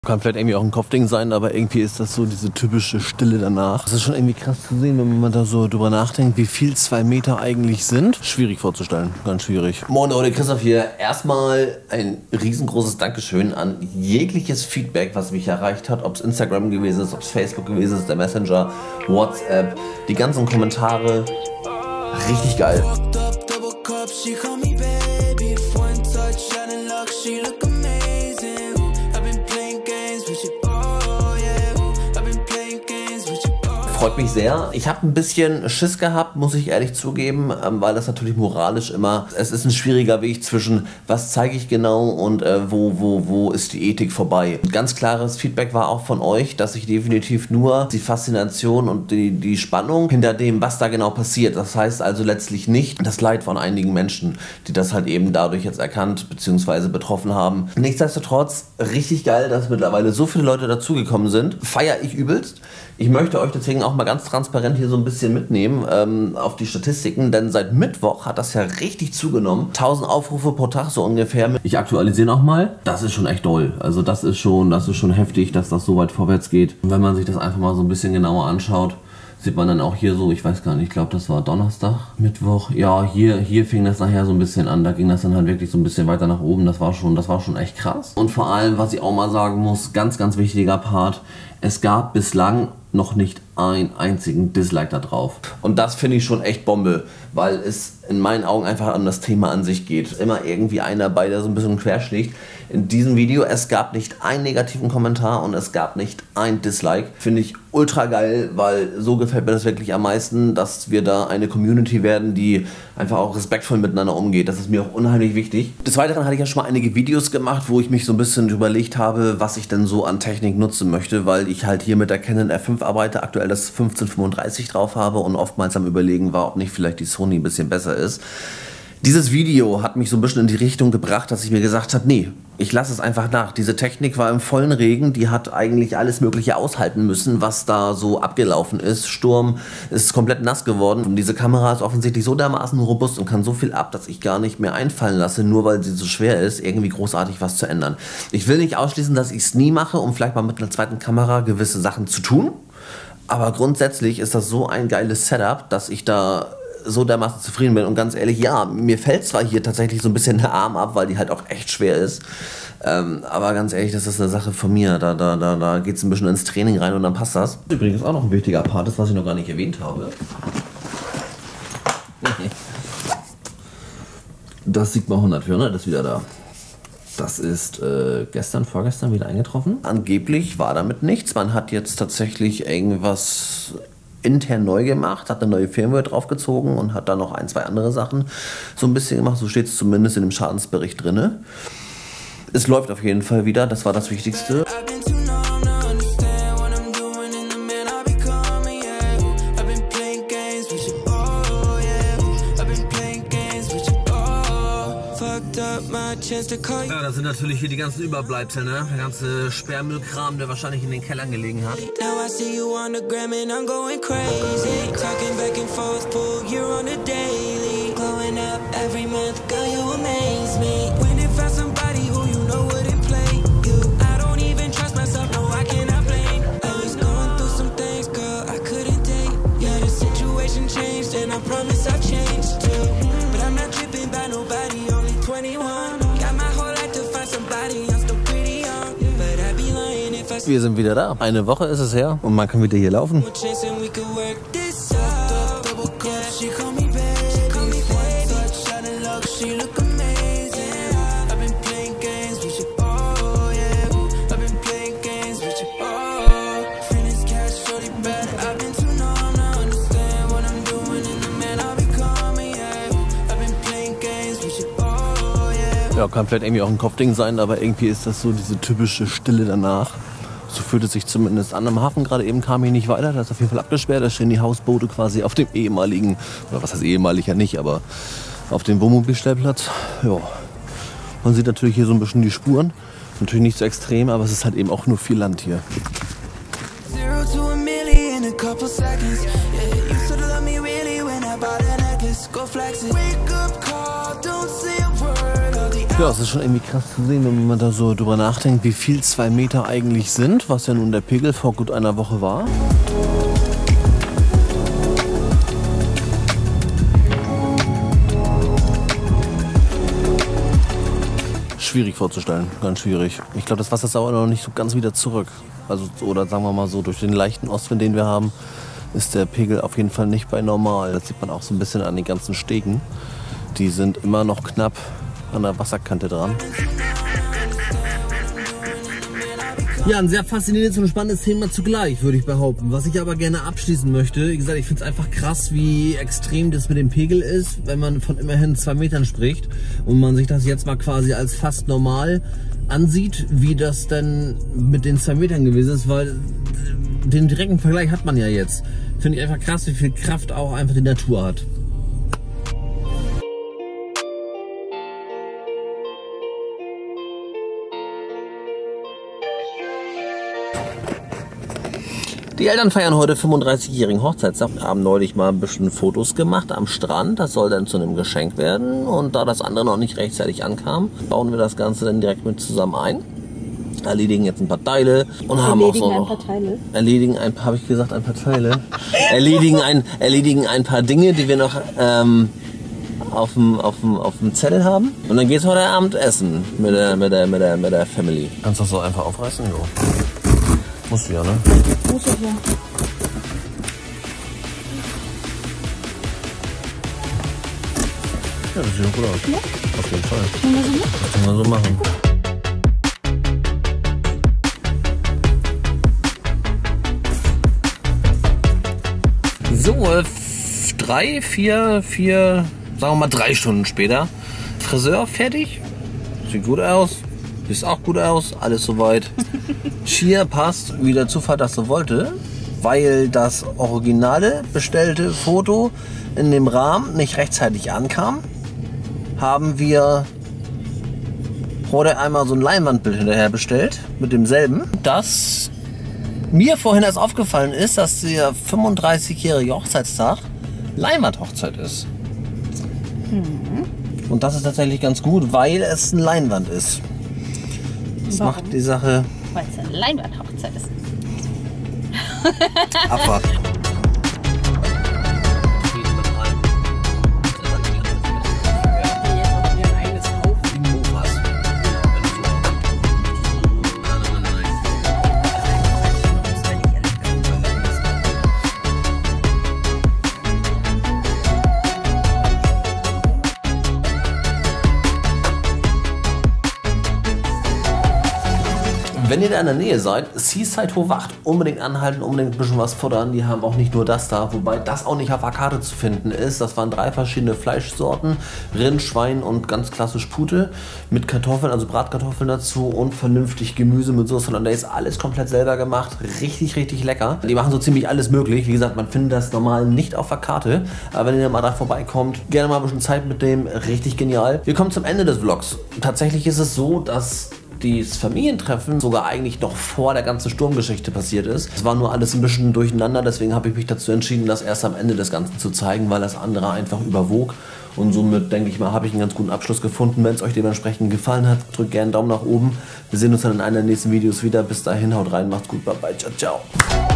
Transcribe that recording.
Kann vielleicht irgendwie auch ein Kopfding sein, aber irgendwie ist das so diese typische Stille danach. Das ist schon irgendwie krass zu sehen, wenn man da so drüber nachdenkt, wie viel 2 Meter eigentlich sind. Schwierig vorzustellen, ganz schwierig. Moin Leute, Christoph hier. Erstmal ein riesengroßes Dankeschön an jegliches Feedback, was mich erreicht hat. Ob es Instagram gewesen ist, ob es Facebook gewesen ist, der Messenger, WhatsApp, die ganzen Kommentare. Richtig geil. Freut mich sehr. Ich habe ein bisschen Schiss gehabt, muss ich ehrlich zugeben, weil das natürlich moralisch immer, es ist ein schwieriger Weg zwischen, was zeige ich genau und wo ist die Ethik vorbei. Ganz klares Feedback war auch von euch, dass ich definitiv nur die Faszination und die Spannung hinter dem, was da genau passiert. Das heißt also letztlich nicht das Leid von einigen Menschen, die das halt eben dadurch jetzt erkannt bzw. betroffen haben. Nichtsdestotrotz richtig geil, dass mittlerweile so viele Leute dazugekommen sind. Feiere ich übelst. Ich möchte euch deswegen auch mal ganz transparent hier so ein bisschen mitnehmen auf die Statistiken, denn seit Mittwoch hat das ja richtig zugenommen. 1000 Aufrufe pro Tag so ungefähr. Ich aktualisiere nochmal. Das ist schon echt doll. Also das ist schon heftig, dass das so weit vorwärts geht. Und wenn man sich das einfach mal so ein bisschen genauer anschaut, sieht man dann auch hier so, ich weiß gar nicht, ich glaube das war Donnerstag, Mittwoch. Ja, hier fing das nachher so ein bisschen an, da ging das dann halt wirklich so ein bisschen weiter nach oben, das war schon echt krass. Und vor allem, was ich auch mal sagen muss, ganz, ganz wichtiger Part, es gab bislang noch nicht einen einzigen Dislike da drauf. Und das finde ich schon echt Bombe, weil es in meinen Augen einfach um das Thema an sich geht. Immer irgendwie einer bei, der so ein bisschen querschlägt. In diesem Video, es gab nicht einen negativen Kommentar und es gab nicht ein Dislike. Finde ich ultra geil, weil so gefällt mir das wirklich am meisten, dass wir da eine Community werden, die einfach auch respektvoll miteinander umgeht. Das ist mir auch unheimlich wichtig. Des Weiteren hatte ich ja schon mal einige Videos gemacht, wo ich mich so ein bisschen überlegt habe, was ich denn so an Technik nutzen möchte, weil ich halt hier mit der Canon R5 arbeite, aktuell das 1535 drauf habe und oftmals am Überlegen war, ob nicht vielleicht die Sony ein bisschen besser ist. Dieses Video hat mich so ein bisschen in die Richtung gebracht, dass ich mir gesagt habe, nee, ich lasse es einfach nach. Diese Technik war im vollen Regen, die hat eigentlich alles Mögliche aushalten müssen, was da so abgelaufen ist. Sturm ist komplett nass geworden und diese Kamera ist offensichtlich so dermaßen robust und kann so viel ab, dass ich gar nicht mehr einfallen lasse, nur weil sie so schwer ist, irgendwie großartig was zu ändern. Ich will nicht ausschließen, dass ich es nie mache, um vielleicht mal mit einer zweiten Kamera gewisse Sachen zu tun. Aber grundsätzlich ist das so ein geiles Setup, dass ich da so dermaßen zufrieden bin und ganz ehrlich, ja, mir fällt zwar hier tatsächlich so ein bisschen der Arm ab, weil die halt auch echt schwer ist, aber ganz ehrlich, das ist eine Sache von mir, da geht es ein bisschen ins Training rein und dann passt das. Übrigens auch noch ein wichtiger Part ist, was ich noch gar nicht erwähnt habe. Das Sigma 100, das ist wieder da. Das ist vorgestern wieder eingetroffen. Angeblich war damit nichts, man hat jetzt tatsächlich irgendwas intern neu gemacht, hat eine neue Firmware draufgezogen und hat dann noch ein, zwei andere Sachen so ein bisschen gemacht. So steht es zumindest in dem Schadensbericht drin. Es läuft auf jeden Fall wieder, das war das Wichtigste. Ja, das sind natürlich hier die ganzen Überbleibsel, ne? Der ganze Sperrmüllkram, der wahrscheinlich in den Kellern gelegen hat. Wir sind wieder da. Eine Woche ist es her und man kann wieder hier laufen. Ja, kann vielleicht irgendwie auch ein Kopfding sein, aber irgendwie ist das so diese typische Stille danach. So fühlt es sich zumindest an. Am Hafen gerade eben kam ich nicht weiter, da ist auf jeden Fall abgesperrt. Da stehen die Hausboote quasi auf dem ehemaligen, oder was heißt ehemalig ja nicht, aber auf dem Wohnmobilstellplatz. Ja. Man sieht natürlich hier so ein bisschen die Spuren. Natürlich nicht so extrem, aber es ist halt eben auch nur viel Land hier. Ja, es ist schon irgendwie krass zu sehen, wenn man da so drüber nachdenkt, wie viel 2 Meter eigentlich sind, was ja nun der Pegel vor gut einer Woche war. Schwierig vorzustellen, ganz schwierig. Ich glaube, das Wasser ist aber noch nicht so ganz wieder zurück. Also, oder sagen wir mal so, durch den leichten Ostwind, den wir haben, ist der Pegel auf jeden Fall nicht bei normal. Das sieht man auch so ein bisschen an den ganzen Stegen. Die sind immer noch knapp an der Wasserkante dran. Ja, ein sehr faszinierendes und spannendes Thema zugleich, würde ich behaupten. Was ich aber gerne abschließen möchte, wie gesagt, ich finde es einfach krass, wie extrem das mit dem Pegel ist, wenn man von immerhin 2 Metern spricht und man sich das jetzt mal quasi als fast normal ansieht, wie das denn mit den 2 Metern gewesen ist, weil den direkten Vergleich hat man ja jetzt. Finde ich einfach krass, wie viel Kraft auch einfach die Natur hat. Die Eltern feiern heute 35-jährigen Hochzeitstag, haben neulich mal ein bisschen Fotos gemacht am Strand. Das soll dann zu einem Geschenk werden. Und da das andere noch nicht rechtzeitig ankam, bauen wir das Ganze dann direkt mit zusammen ein. Erledigen jetzt ein paar Teile und haben auch so noch... Erledigen ein paar, habe ich gesagt, ein paar Teile. Erledigen ein paar Dinge, die wir noch auf dem Zettel haben. Und dann geht's heute Abend essen mit der Family. Kannst du das so einfach aufreißen? Jo. Musst du ja, ne? Muss ich ja. Ja, das sieht doch gut aus. Ja? Auf jeden Fall. Das können wir so machen. So, 4, sagen wir mal 3 Stunden später. Friseur fertig. Sieht gut aus. Sieht auch gut aus. Alles soweit. Schier passt, wie der Zufall das so wollte. Weil das originale bestellte Foto in dem Rahmen nicht rechtzeitig ankam, haben wir heute einmal so ein Leinwandbild hinterher bestellt mit demselben. Das mir vorhin erst aufgefallen ist, dass der 35-jährige Hochzeitstag Leinwandhochzeit ist. Und das ist tatsächlich ganz gut, weil es eine Leinwand ist. Das macht die Sache... Weil es eine Leinwandhochzeit ist. Abwarten. Wenn ihr da in der Nähe seid, Seaside Hof 8, unbedingt anhalten, unbedingt ein bisschen was futtern. Die haben auch nicht nur das da, wobei das auch nicht auf der Karte zu finden ist. Das waren 3 verschiedene Fleischsorten, Rind, Schwein und ganz klassisch Pute mit Kartoffeln, also Bratkartoffeln dazu und vernünftig Gemüse mit Soße Hollandaise. Alles komplett selber gemacht, richtig, richtig lecker. Die machen so ziemlich alles möglich. Wie gesagt, man findet das normal nicht auf der Karte, aber wenn ihr mal da vorbeikommt, gerne mal ein bisschen Zeit mit dem, richtig genial. Wir kommen zum Ende des Vlogs. Tatsächlich ist es so, dass das Familientreffen sogar eigentlich noch vor der ganzen Sturmgeschichte passiert ist. Es war nur alles ein bisschen durcheinander, deswegen habe ich mich dazu entschieden, das erst am Ende des Ganzen zu zeigen, weil das andere einfach überwog. Und somit, denke ich mal, habe ich einen ganz guten Abschluss gefunden. Wenn es euch dementsprechend gefallen hat, drückt gerne einen Daumen nach oben. Wir sehen uns dann in einer der nächsten Videos wieder. Bis dahin, haut rein, macht's gut, bye bye, ciao, ciao.